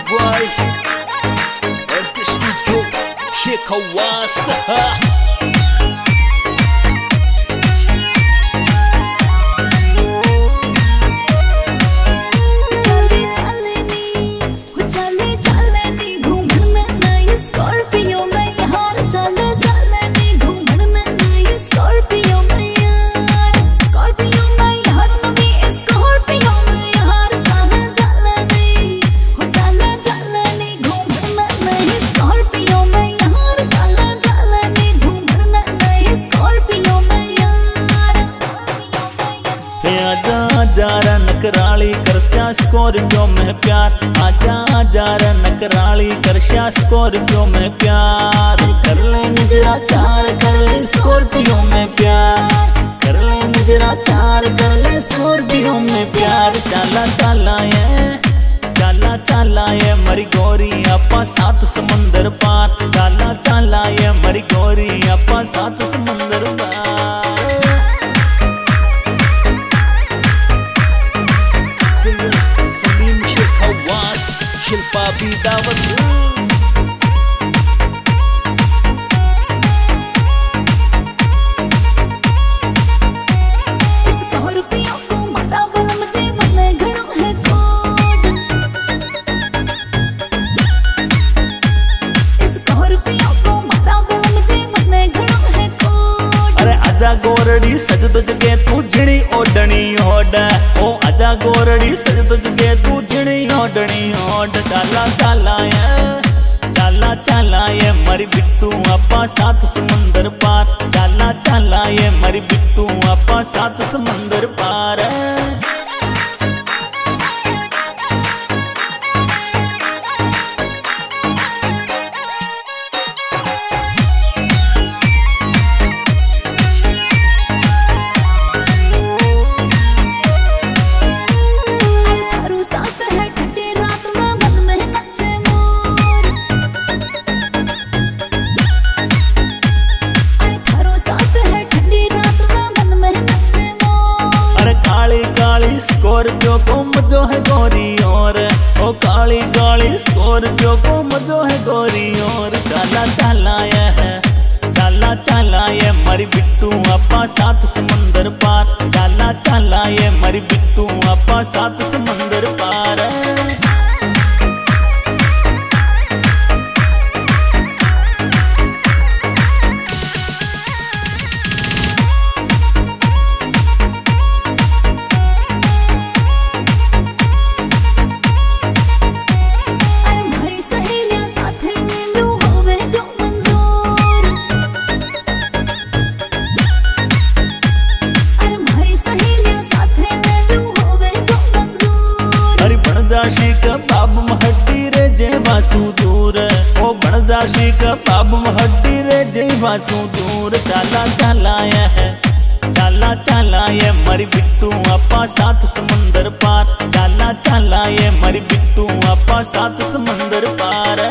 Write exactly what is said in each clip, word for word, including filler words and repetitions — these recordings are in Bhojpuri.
by S K Studio Shekawasa. आजा नकराली करस्या स्कॉर्पियो में प्यार, आजा आजा नकराली करस्या स्कॉर्पियो में प्यार। कर ले नजरा चार कर ले स्कॉर्पियो में प्यार, कर ले नजरा चार कर ले स्कॉर्पियो में प्यार। चाला चाला ये चाला चाला ये मरी गोरी अपा सात समुंदर पार, चाला चाला ये मरी गोरी अपा सात समुंदर पार। शिल्पा भी दावत गोरड़ी सज तुझे तू झिणी ओडनी ओड, ओ आजा गोरड़ी सज तुझे तू झिणी ओडनी ओड। चाला चाला ये चाला चाला ये मरी बिट्टू अपा सात समुंदर पार, चाला चाला ये मरी बिट्टू अपा सात समुंदर पार। स्कॉर्पियो को मजो है गोरी और, ओ काली काली स्कॉर्पियो को मजो है गोरी और। चाला चाला ये है चाला चाला ये मरी बिट्टू अपा सात समुंदर पार, चाला चाला ये मरी बिट्टू अपा सात समुंदर पार। बाब महड्डी रे जय वासु दूर, ओ बनदाशी का बाब महड्डी रे जय वासु दूर। चाला चाला ये है चाला चाला ये मरी बिट्टू अपा सात समुंदर पार, चाला चाला ये मरी बिट्टू अपा सात समुंदर पार।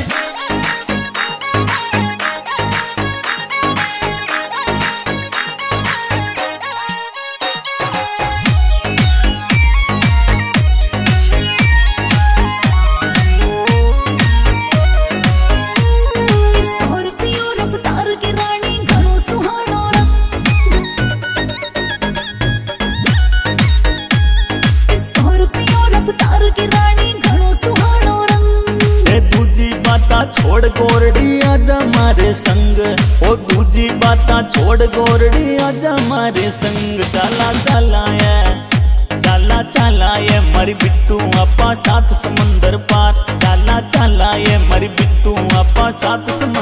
छोड़ गोरड़ी आजा मारे संग, ओ दूजी बाता छोड़ गोरड़ी आजा मारे संग। चाला चाला ये चाला चाला ये मरी बिट्टू अपा सात समुंदर पार, चाला चाला ये मरी बिट्टू अपा सात समुंदर